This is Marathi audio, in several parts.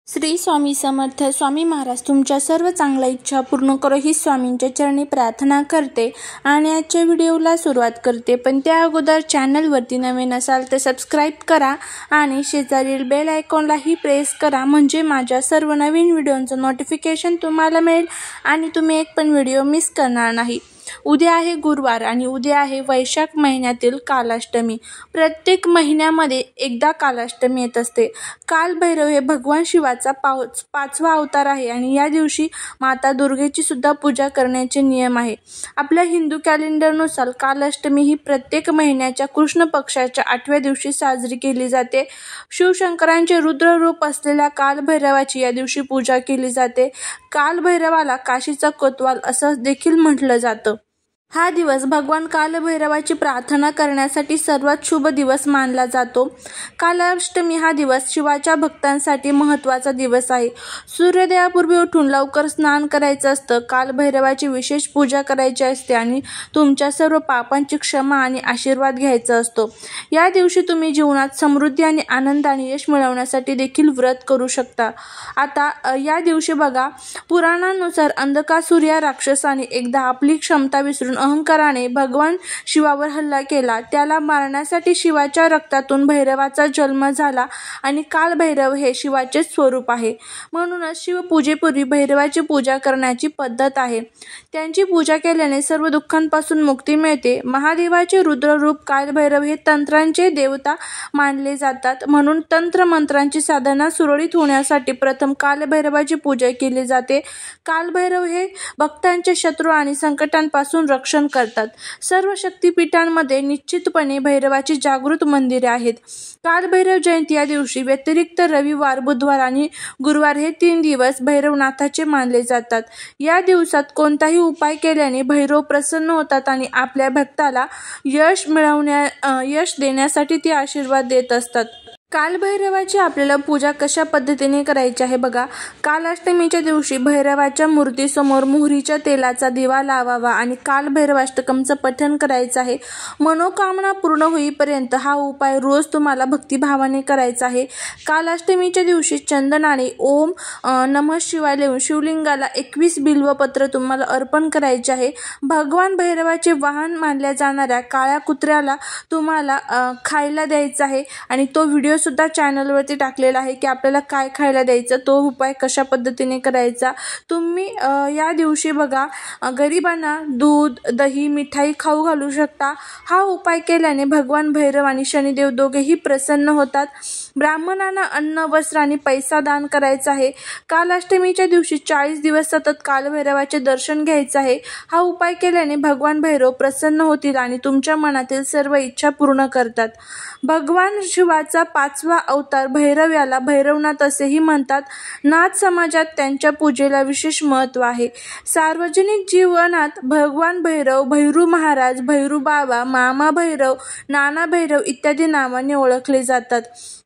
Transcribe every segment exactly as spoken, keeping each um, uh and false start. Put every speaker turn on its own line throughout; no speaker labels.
श्री स्वामी समर्थ. स्वामी महाराज तुमच्या सर्व चांगल्या इच्छा पूर्ण करो ही स्वामींच्या चरणी प्रार्थना करते आणि आजच्या व्हिडिओला सुरुवात करते. पण त्या अगोदर चॅनलवरती नवीन असाल तर सबस्क्राईब करा आणि शेजारील बेल आयकॉनलाही प्रेस करा, म्हणजे माझ्या सर्व नवीन व्हिडिओंचं नोटिफिकेशन तुम्हाला मिळेल आणि तुम्ही एक पण व्हिडिओ मिस करणार नाही. उद्या आहे गुरुवार आणि उद्या आहे वैशाख महिन्यातील कालाष्टमी. प्रत्येक महिन्यामध्ये एकदा कालाष्टमी येत असते. कालभैरव हे भगवान शिवाचा पाच पाचवा अवतार आहे आणि या दिवशी माता दुर्गेची सुद्धा पूजा करण्याचे नियम आहे. आपल्या हिंदू कॅलेंडरनुसार कालाष्टमी ही प्रत्येक महिन्याच्या कृष्ण पक्षाच्या आठव्या दिवशी साजरी केली जाते. शिवशंकरांचे रुद्र रूप असलेल्या कालभैरवाची या दिवशी पूजा केली जाते. कालभैरवाला काशीचा कोतवाल असं देखील म्हटलं जातं. हा दिवस भगवान कालभैरवाची प्रार्थना करण्यासाठी सर्वात शुभ दिवस मानला जातो. कालाष्टमी हा दिवस शिवाच्या भक्तांसाठी महत्त्वाचा दिवस आहे. सूर्योदयापूर्वी उठून लवकर स्नान करायचं असतं. कालभैरवाची विशेष पूजा करायची असते आणि तुमच्या सर्व पापांची क्षमा आणि आशीर्वाद घ्यायचा असतो. या दिवशी तुम्ही जीवनात समृद्धी आणि आनंद आणि यश मिळवण्यासाठी देखील व्रत करू शकता. आता या दिवशी बघा, पुराणांनुसार अंधकासूर या राक्षसाने एकदा आपली क्षमता विसरून अहंकाराने भगवान शिवावर हल्ला केला. त्याला मारण्यासाठी शिवाच्या रक्तातून भैरवाचा जन्म झाला आणि कालभैरव हे शिवाचे स्वरूप आहे. म्हणूनच शिवपूजेपूर्वी भैरवाची पूजा करण्याची पद्धत आहे. त्यांची पूजा केल्याने सर्व दुःखांपासून मुक्ती मिळते. महादेवाचे रुद्र रूप कालभैरव हे तंत्रांचे देवता मानले जातात. म्हणून तंत्र मंत्रांची साधना सुरळीत होण्यासाठी प्रथम कालभैरवाची पूजा केली जाते. कालभैरव हे भक्तांचे शत्रू आणि संकटांपासून रक्षण करतात. सर्व शक्तिपीठांमध्ये निश्चितपणे भैरवाची जागृत मंदिरे आहेत. कालभैरव जयंती या दिवशी व्यतिरिक्त रविवार, बुधवार आणि गुरुवार हे तीन दिवस भैरवनाथाचे मानले जातात. या दिवसात कोणताही उपाय केल्याने भैरव प्रसन्न होतात आणि आपल्या भक्ताला यश मिळवण्या यश देण्यासाठी ते आशीर्वाद देत असतात. कालभैरवाची आपल्याला पूजा कशा पद्धतीने करायची आहे बघा. कालाष्टमीच्या दिवशी भैरवाच्या मूर्तीसमोर मोहरीच्या तेलाचा दिवा लावावा आणि कालभैरवाष्टकमचं पठण करायचं आहे. मनोकामना पूर्ण होईपर्यंत हा उपाय रोज तुम्हाला भक्तिभावाने करायचा आहे. कालाष्टमीच्या दिवशी चंदनाने ओम नमः शिवाय लिहून शिवलिंगाला एकवीस बिल्वपत्र तुम्हाला अर्पण करायचे आहे. भगवान भैरवाचे वाहन मानल्या जाणाऱ्या काळ्या कुत्र्याला तुम्हाला खायला द्यायचं आहे आणि तो व्हिडिओ सुद्धा चॅनलवरती टाकलेला आहे की आपल्याला काय खायला द्यायचं, तो उपाय कशा पद्धतीने करायचा. तुम्ही या दिवशी बघा गरिबांना दूध, दही, मिठाई खाऊ घालू शकता. हा उपाय केल्याने भगवान भैरव आणि शनिदेव दोघेही प्रसन्न होतात. ब्राह्मणांना अन्न, वस्त्र आणि पैसा दान करायचा आहे. कालाष्टमीच्या दिवशी चाळीस दिवस सतत कालभैरवाचे दर्शन घ्यायचे आहे. हा उपाय केल्याने भगवान भैरव प्रसन्न होतील आणि तुमच्या मनातील सर्व इच्छा पूर्ण करतात. भगवान शिवाचा पाचवा अवतार भैरव याला भैरवनाथ असेही म्हणतात. नाथ समाजात त्यांच्या पूजेला विशेष महत्त्व आहे. सार्वजनिक जीवनात भगवान भैरव, भैरू महाराज, भैरू बाबा, मामा भैरव, नाना भैरव इत्यादी नावाने ओळखले जातात.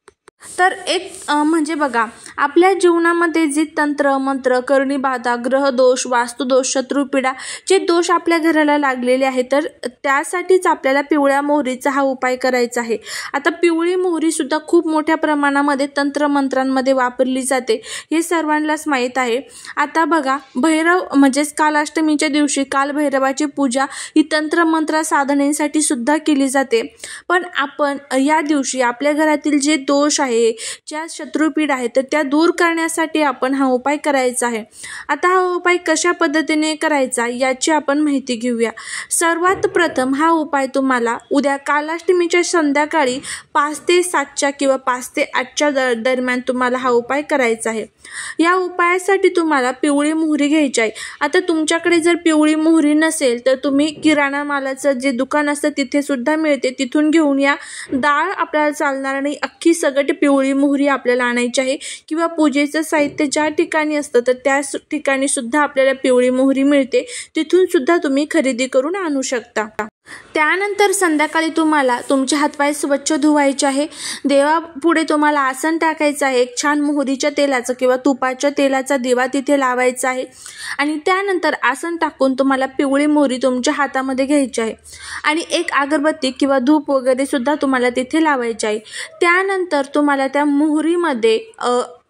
तर एक म्हणजे बघा, आपल्या जीवनामध्ये जे तंत्र मंत्र, करणी बाधा, ग्रहदोष, वास्तुदोष, शत्रुपीडा जे दोष आपल्या घराला लागलेले आहेत, तर त्यासाठीच आपल्याला पिवळ्या मोहरीचा हा उपाय करायचा आहे. आता पिवळी मोहरी सुद्धा खूप मोठ्या प्रमाणामध्ये तंत्रमंत्रांमध्ये वापरली जाते, हे सर्वांनाच माहीत आहे. आता बघा, भैरव म्हणजेच कालाष्टमीच्या दिवशी कालभैरवाची पूजा ही तंत्रमंत्र साधनेसाठी सुद्धा केली जाते. पण आपण या दिवशी आपल्या घरातील जे दोष आहे, ज्या शत्रुपीड आहे, तर त्या दूर करण्यासाठी आपण हा उपाय करायचा आहे. आता हा उपाय कशा पद्धतीने करायचा याची आपण माहिती घेऊया. सर्वात प्रथम हा उपाय तुम्हाला उद्या कालाष्टमीच्या संध्याकाळी पाच ते सातच्या किंवा पाच ते आठच्या दरम्यान तुम्हाला हा उपाय करायचा आहे. या उपायासाठी तुम्हाला पिवळी मोहरी घ्यायची आहे. आता तुमच्याकडे जर पिवळी मोहरी नसेल तर तुम्ही किराणा मालाचं जे दुकान असतं तिथे सुद्धा मिळते, तिथून घेऊन या. डाळ आपल्याला चालणार नाही, अख्खी सगट पिवळी मोहरी आपल्याला आणायची आहे. किंवा पूजेचं साहित्य ज्या ठिकाणी असतं तर त्या ठिकाणी सुद्धा आपल्याला पिवळी मोहरी मिळते, तिथून सुद्धा तुम्ही खरेदी करून आणू शकता. त्यानंतर संध्याकाळी तुम्हाला तुमचे हातपाय स्वच्छ धुवायचे आहे. देवापुढे तुम्हाला आसन टाकायचं आहे. एक छान मोहरीच्या तेलाचं किंवा तुपाच्या तेलाचा दिवा तिथे लावायचा आहे आणि त्यानंतर आसन टाकून तुम्हाला पिवळी मोहरी तुमच्या हातामध्ये घ्यायची आहे आणि एक अगरबत्ती किंवा धूप वगैरे सुद्धा तुम्हाला तिथे लावायची आहे. त्यानंतर तुम्हाला त्या मोहरीमध्ये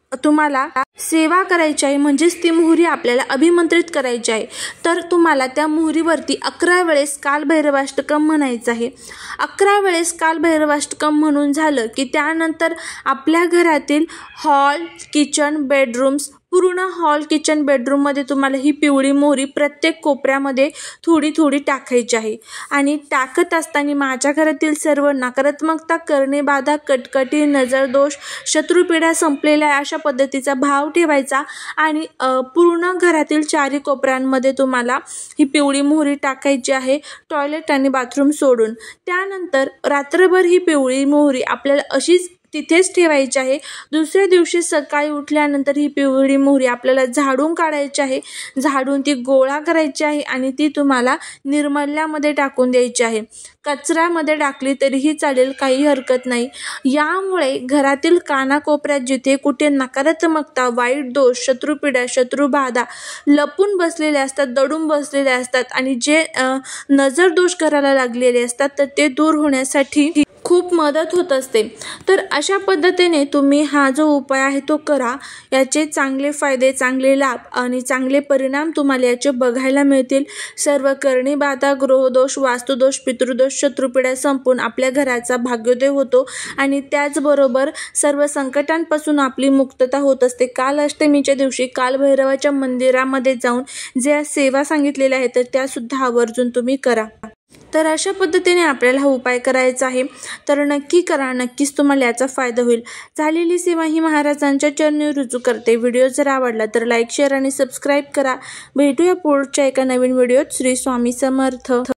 तुम्हाला सेवा करायची आहे, म्हणजेच ती मोहरी आपल्याला अभिमंत्रित करायची आहे. तर तुम्हाला त्या मोहरीवरती अकरा वेळेस कालभैरवाष्टकम म्हणायचं आहे. अकरा वेळेस कालभैरवाष्टकम म्हणून झालं की त्यानंतर आपल्या घरातील हॉल, किचन, बेडरूम्स, पूर्ण हॉल, किचन, बेडरूममध्ये तुम्हाला ही पिवळी मोहरी प्रत्येक कोपऱ्यामध्ये थोडी थोडी टाकायची आहे. आणि टाकत असताना माझ्या घरातील सर्व नकारात्मकता, करणे बाधा, कटकटी, नजरदोष, शत्रुपीडा संपलेल्या अशा पद्धतीचा भाव ठेवायचा आणि पूर्ण घरातील चारी कोपऱ्यांमध्ये तुम्हाला ही पिवळी मोहरी टाकायची आहे, टॉयलेट आणि बाथरूम सोडून. त्यानंतर रात्रभर ही पिवळी मोहरी आपल्याला अशीच तिथेच ठेवायची आहे. दुसऱ्या दिवशी सकाळी उठल्यानंतर ही पिवळी मोहरी आपल्याला झाडून काढायची आहे. झाडून ती गोळा करायची आहे आणि ती तुम्हाला निर्मल्यामध्ये टाकून द्यायची आहे. कचऱ्यामध्ये टाकली तरीही चालेल, काही हरकत नाही. यामुळे घरातील कानाकोपऱ्यात जिथे कुठे नकारात्मकता, वाईट दोष, शत्रुपीडा, शत्रुबाधा लपून बसलेले असतात, दडून बसलेले असतात आणि जे नजर दोष करायला लागलेले असतात तर ते दूर होण्यासाठी खूप मदत होत असते. तर अशा पद्धतीने तुम्ही हा जो उपाय आहे तो करा. याचे चांगले फायदे, चांगले लाभ आणि चांगले परिणाम तुम्हाला याचे बघायला मिळतील. सर्व करणी बाधा, ग्रहदोष, वास्तुदोष, पितृदोष, शत्रुपीडा संपून आपल्या घराचा भाग्योदय होतो आणि त्याचबरोबर सर्व संकटांपासून आपली मुक्तता होत असते. काल अष्टमीच्या दिवशी कालभैरवाच्या मंदिरामध्ये जाऊन ज्या सेवा सांगितलेल्या आहेत तर त्या सुद्धा आवर्जून तुम्ही करा. तर अशा पद्धतीने आपल्याला हा उपाय करायचा आहे. तर नक्की करा, नक्कीच तुम्हाला याचा फायदा होईल. झालेली सेवा ही महाराजांच्या चरणी रुजू करते. व्हिडिओ जर आवडला तर लाईक, शेअर आणि सबस्क्राईब करा. भेटूया पुढच्या एका नवीन व्हिडिओत. श्री स्वामी समर्थ.